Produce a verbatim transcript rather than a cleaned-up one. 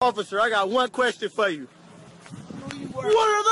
Officer, I got one question for you. What are